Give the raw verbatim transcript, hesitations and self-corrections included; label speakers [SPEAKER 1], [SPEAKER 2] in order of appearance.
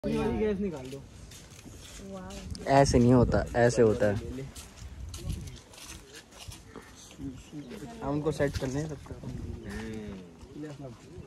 [SPEAKER 1] Gas निकाल दो।
[SPEAKER 2] ऐसे नहीं होता, ऐसे होता है।
[SPEAKER 1] हम उनको सेट करने हैं सबको।